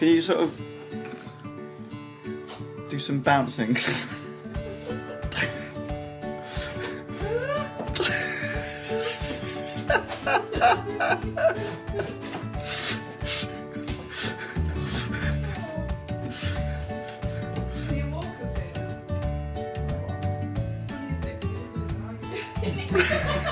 Can you sort of do some bouncing? Can you walk a bit? It's funny, isn't it? 'Cause you look at this, aren't you?